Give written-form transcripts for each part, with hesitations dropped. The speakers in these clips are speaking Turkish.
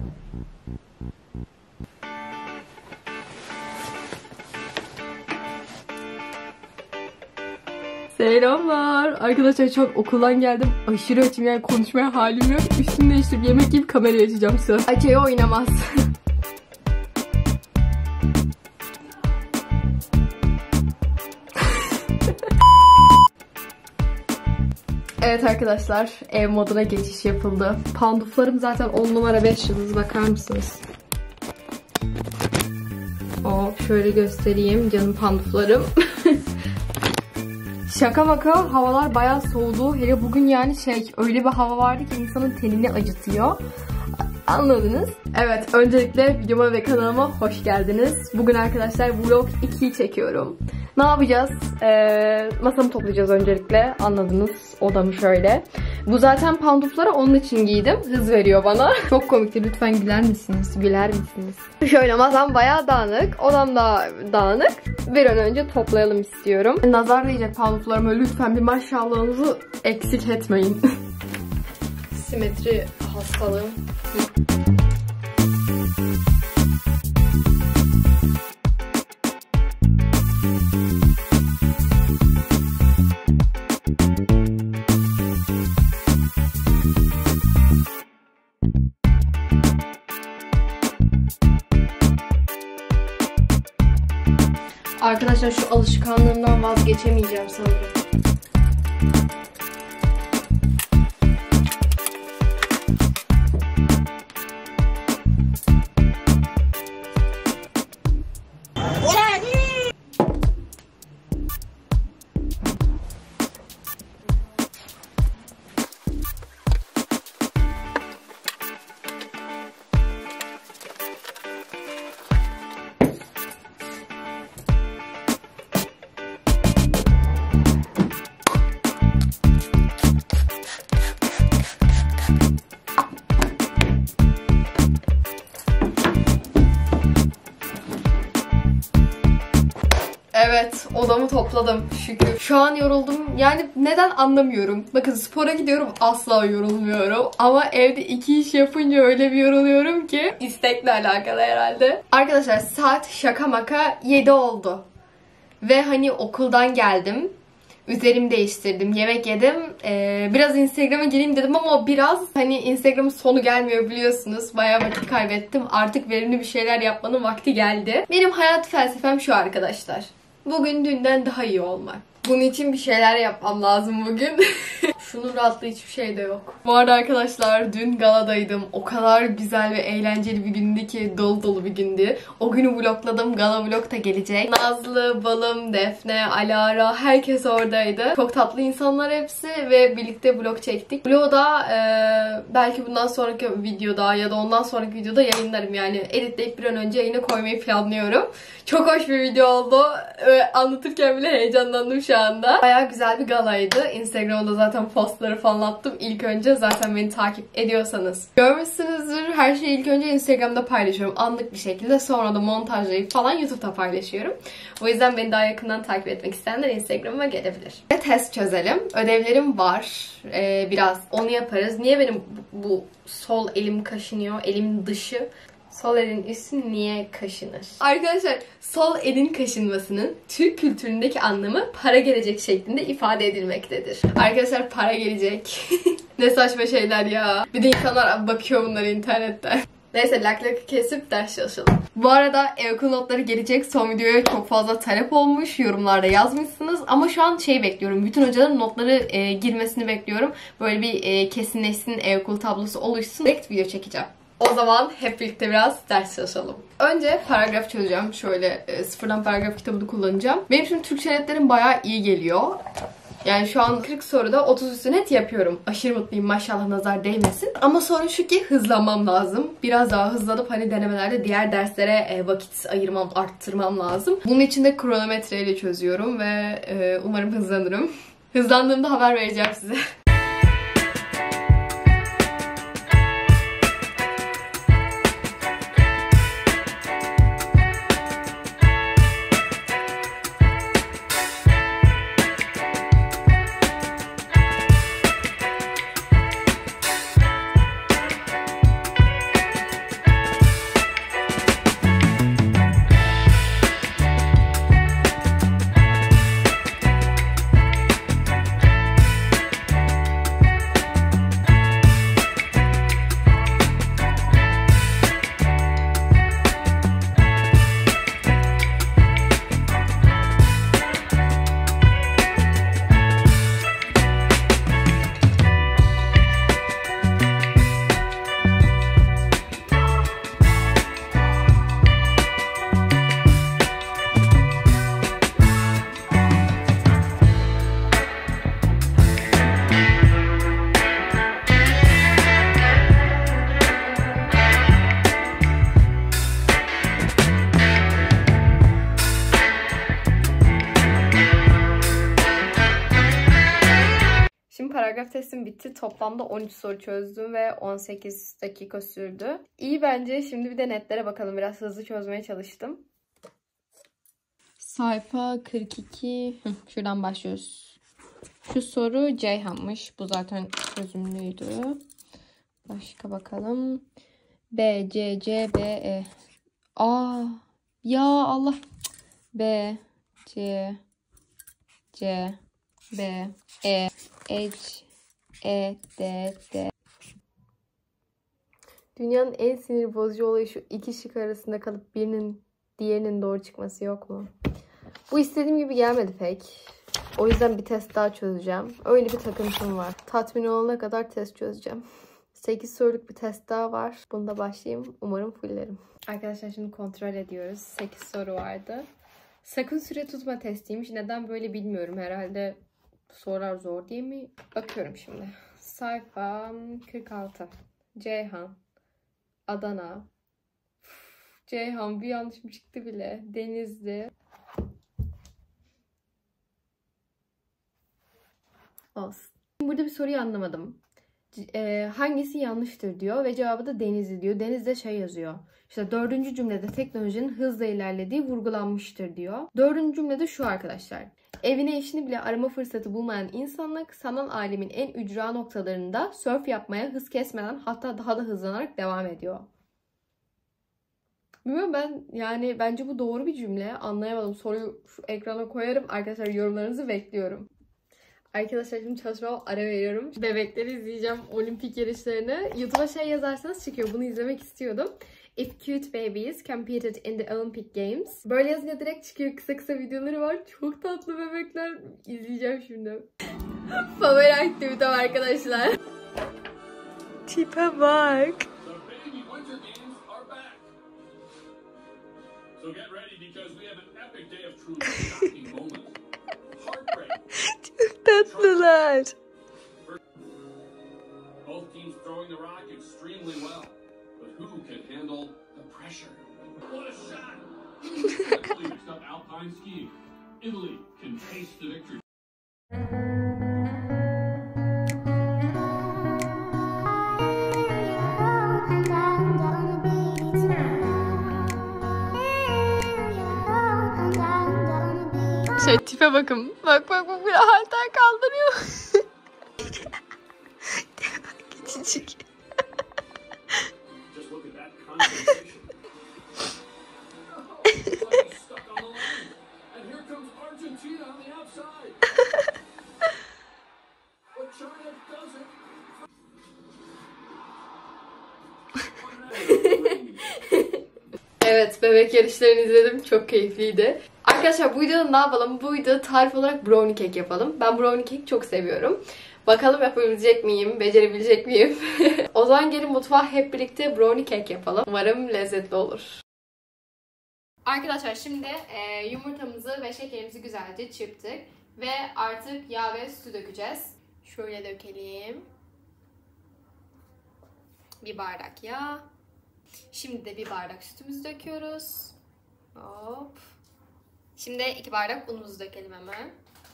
Selamlar. Arkadaşlar çok okuldan geldim. Aşırı açım, yani konuşmaya halim yok. Üstümü değiştirip yemek yiyip kamerayı açacağım şu an. Açayı oynamaz. Evet arkadaşlar, ev moduna geçiş yapıldı. Panduflarım zaten 10 numara 5 yıldız, bakar mısınız? Şöyle göstereyim canım panduflarım. Şaka maka havalar bayağı soğudu. Hele bugün yani öyle bir hava vardı ki insanın tenini acıtıyor. Anladınız? Evet, öncelikle videoma ve kanalıma hoş geldiniz. Bugün arkadaşlar vlog 2'yi çekiyorum. Ne yapacağız? Masamı toplayacağız öncelikle. Anladınız. Odamı şöyle. Bu zaten pandufları onun için giydim. Hız veriyor bana. Çok komikti. Lütfen güler misiniz? Güler misiniz? Şöyle masam bayağı dağınık. Odam da dağınık. Bir an önce toplayalım istiyorum. Nazar değecek panduflarıma. Lütfen bir maşallahınızı eksik etmeyin. Simetri hastalığım. Arkadaşlar şu alışkanlığımdan vazgeçemeyeceğim sanırım. Evet, odamı topladım şükür. Şu an yoruldum. Yani neden anlamıyorum. Bakın spora gidiyorum, asla yorulmuyorum. Ama evde 2 iş yapınca öyle bir yoruluyorum ki. İstekle alakalı herhalde. Arkadaşlar saat şaka maka 7 oldu. Ve hani okuldan geldim. Üzerimi değiştirdim, yemek yedim. Biraz Instagram'a gireyim dedim ama biraz hani Instagram'ın sonu gelmiyor biliyorsunuz. Bayağı vakit kaybettim. Artık verimli bir şeyler yapmanın vakti geldi. Benim hayat felsefem şu arkadaşlar. Bugün dünden daha iyi olmak. Bunun için bir şeyler yapmam lazım bugün. Şunun rahatlığı hiçbir şey de yok. Bu arada arkadaşlar dün galadaydım. O kadar güzel ve eğlenceli bir gündü ki, dolu dolu bir gündü. O günü vlogladım. Gala vlog da gelecek. Nazlı, Balım, Defne, Alara herkes oradaydı. Çok tatlı insanlar hepsi ve birlikte vlog çektik. Vlogu da belki bundan sonraki videoda ya da ondan sonraki videoda yayınlarım. Yani editleyip bir an önce yayına koymayı planlıyorum. Çok hoş bir video oldu. Anlatırken bile heyecanlandım şu anda. Bayağı güzel bir galaydı. Instagram'da zaten postları falan attım. İlk önce zaten beni takip ediyorsanız görmüşsünüzdür. Her şeyi ilk önce Instagram'da paylaşıyorum. Anlık bir şekilde. Sonra da montajlayıp falan YouTube'da paylaşıyorum. O yüzden beni daha yakından takip etmek isteyenler Instagram'a gelebilir. Ve test çözelim. Ödevlerim var. Biraz onu yaparız. Niye benim bu sol elim kaşınıyor? Elimin dışı. Sol elin üstü niye kaşınır? Arkadaşlar sol elin kaşınmasının Türk kültüründeki anlamı para gelecek şeklinde ifade edilmektedir. Arkadaşlar para gelecek. Ne saçma şeyler ya. Bir de insanlar bakıyor bunları internetten. Neyse lak kesip ders çalışalım. Bu arada okul notları gelecek. Son videoya çok fazla talep olmuş. Yorumlarda yazmışsınız. Ama şu an bekliyorum. Bütün hocaların notları girmesini bekliyorum. Böyle bir kesinleşsin, okul tablosu oluşsun. Direkt video çekeceğim. O zaman hep birlikte biraz ders çalışalım. Önce paragraf çözeceğim. Şöyle sıfırdan paragraf kitabını kullanacağım. Benim şimdi Türkçe netlerim bayağı iyi geliyor. Yani şu an 40 soruda 30 üstü net yapıyorum. Aşırı mutluyum, maşallah nazar değmesin. Ama sorun şu ki hızlanmam lazım. Biraz daha hızlanıp hani denemelerde diğer derslere vakit ayırmam, arttırmam lazım. Bunun için de kronometreyle çözüyorum ve umarım hızlanırım. Hızlandığımda haber vereceğim size. testim bitti. Toplamda 13 soru çözdüm ve 18 dakika sürdü. İyi bence. Şimdi bir de netlere bakalım. Biraz hızlı çözmeye çalıştım. Sayfa 42. Şuradan başlıyoruz. Şu soru Ceyhan'mış. Bu zaten çözümlüydü. Başka bakalım. B, C, C, B, E. Aa, ya Allah. B, C, C, B, E, H, E, D, D. Dünyanın en sinir bozucu olayı şu iki şık arasında kalıp birinin diğerinin doğru çıkması yok mu? Bu istediğim gibi gelmedi pek. O yüzden bir test daha çözeceğim. Öyle bir takıntım var. Tatmin olana kadar test çözeceğim. 8 soruluk bir test daha var. Bunda başlayayım. Umarım fullerim. Arkadaşlar şimdi kontrol ediyoruz. 8 soru vardı. Sakın süre tutma testiymiş. Neden böyle bilmiyorum. Herhalde sorular zor diye mi? Bakıyorum şimdi. Sayfa 46. Ceyhan. Adana. Ceyhan bir yanlışım çıktı bile. Denizli. Olsun. Burada bir soruyu anlamadım. Hangisi yanlıştır diyor ve cevabı da Denizli diyor. Deniz'de şey yazıyor. İşte 4. cümlede teknolojinin hızla ilerlediği vurgulanmıştır diyor. 4. cümlede şu arkadaşlar. Evine eşini bile arama fırsatı bulmayan insanlık sanal alemin en ücra noktalarında surf yapmaya hız kesmeden hatta daha da hızlanarak devam ediyor. Bilmiyorum yani bence bu doğru bir cümle. Anlayamadım. Soruyu şu ekrana koyarım. Arkadaşlar yorumlarınızı bekliyorum. Arkadaşlar şimdi çalışmama ara veriyorum. Bebekleri izleyeceğim, olimpik yarışlarını. YouTube'a şey yazarsanız çıkıyor. Bunu izlemek istiyordum. If cute babies competed in the Olympic Games. Böyle yazınca direkt çıkıyor. Kısa kısa videoları var. Çok tatlı bebekler. İzleyeceğim şimdi. Favori aktivitem arkadaşlar. Tipe bak. Çok tatlılar. Both teams throwing the rock extremely well, but who can handle the pressure? What a shot! Italy next up alpine skiing. Italy can taste the victory. Şey tipe bakın. Bak bir halter kaldırıyor. Küçücük. Evet, bebek yarışlarını izledim. Çok keyifliydi. Arkadaşlar bu videoda ne yapalım? Bu videoda tarif olarak brownie cake yapalım. Ben brownie cake çok seviyorum. Bakalım yapabilecek miyim? Becerebilecek miyim? O zaman gelin mutfağa hep birlikte brownie cake yapalım. Umarım lezzetli olur. Arkadaşlar şimdi yumurtamızı ve şekerimizi güzelce çırptık. Ve artık yağ ve su dökeceğiz. Şöyle dökelim. Bir bardak yağ. Şimdi de bir bardak sütümüzü döküyoruz. Hop. Şimdi 2 bardak unumuzu dökelim hemen.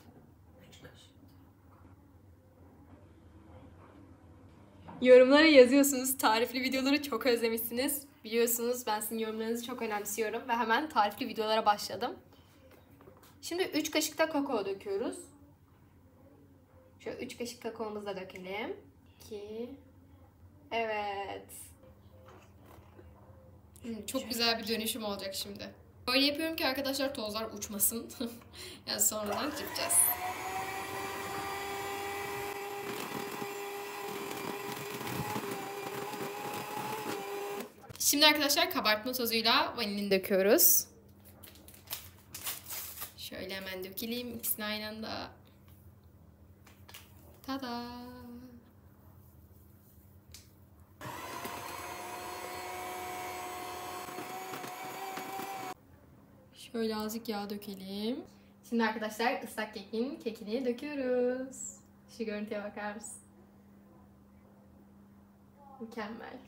Yorumlara yazıyorsunuz. Tarifli videoları çok özlemişsiniz. Biliyorsunuz ben sizin yorumlarınızı çok önemsiyorum. Ve hemen tarifli videolara başladım. Şimdi 3 kaşık da kakao döküyoruz. Şöyle 3 kaşık kakaomuzu da dökelim. 2. Evet. Çok güzel bir dönüşüm olacak şimdi. Böyle yapıyorum ki arkadaşlar tozlar uçmasın. Yani sonradan çıkacağız. Şimdi arkadaşlar kabartma tozuyla vanilin döküyoruz. Şöyle hemen dökelim ikisini aynı anda. Tada! Şöyle azıcık yağ dökelim. Şimdi arkadaşlar ıslak kekin kekini döküyoruz. Şu görüntüye bakar mısın? Mükemmel.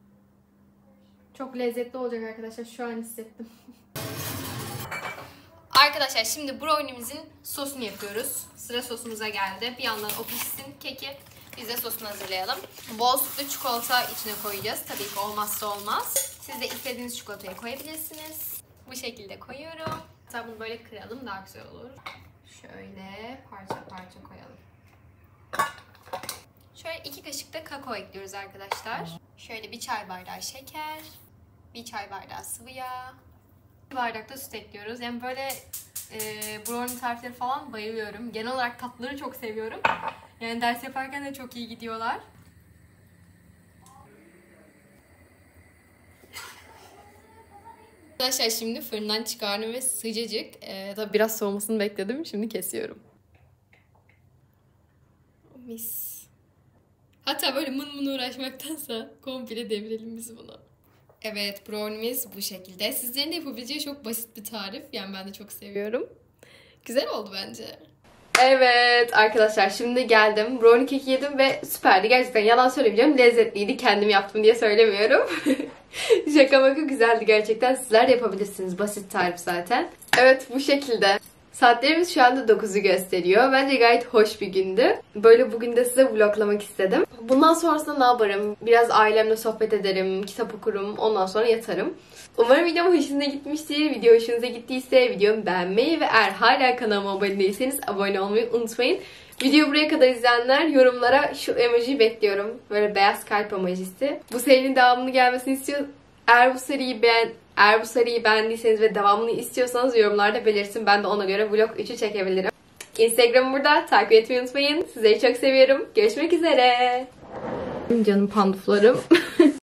Çok lezzetli olacak arkadaşlar. Şu an hissettim. Arkadaşlar şimdi brownie'mizin sosunu yapıyoruz. Sıra sosumuza geldi. Bir yandan o pişsin keki. Biz de sosunu hazırlayalım. Bol sütlü çikolata içine koyacağız. Tabii ki olmazsa olmaz. Siz de istediğiniz çikolatayı koyabilirsiniz. Bu şekilde koyuyorum. Hatta bunu böyle kıralım daha güzel olur. Şöyle parça parça koyalım. Şöyle 2 kaşık da kakao ekliyoruz arkadaşlar. Şöyle 1 çay bardağı şeker. 1 çay bardağı sıvı yağ. 1 bardak da süt ekliyoruz. Yani böyle brownie tarifleri falan bayılıyorum. Genel olarak tatlıları çok seviyorum. Yani ders yaparken de çok iyi gidiyorlar. Arkadaşlar şimdi fırından çıkardım ve sıcacık. Tabii biraz soğumasını bekledim. Şimdi kesiyorum. Mis. Hatta böyle mın uğraşmaktansa komple devirelim biz bunu. Evet, brownie'miz bu şekilde. Sizlerin de yapabileceği çok basit bir tarif. Yani ben de çok seviyorum. Güzel oldu bence. Evet arkadaşlar şimdi geldim. Brownie keki yedim ve süperdi. Gerçekten yalan söylemeyeceğim. Lezzetliydi. Kendim yaptım diye söylemiyorum. Şaka maka güzeldi gerçekten. Sizler de yapabilirsiniz. Basit tarif zaten. Evet bu şekilde. Saatlerimiz şu anda 9'u gösteriyor. Bence gayet hoş bir gündü. Böyle bugün de size vloglamak istedim. Bundan sonrasında ne yaparım? Biraz ailemle sohbet ederim, kitap okurum, ondan sonra yatarım. Umarım videom hoşunuza gitmiştir. Video hoşunuza gittiyse videomu beğenmeyi ve eğer hala kanalıma abone değilseniz abone olmayı unutmayın. Videoyu buraya kadar izleyenler yorumlara şu emojiyi bekliyorum. Böyle beyaz kalp emojisi. Bu serinin devamını gelmesini istiyorum. Eğer bu seriyi beğendiyseniz ve devamını istiyorsanız yorumlarda belirtin. Ben de ona göre vlog 3'ü çekebilirim. Instagram'ı burada. Takip etmeyi unutmayın. Sizleri çok seviyorum. Görüşmek üzere. Canım panduflarım.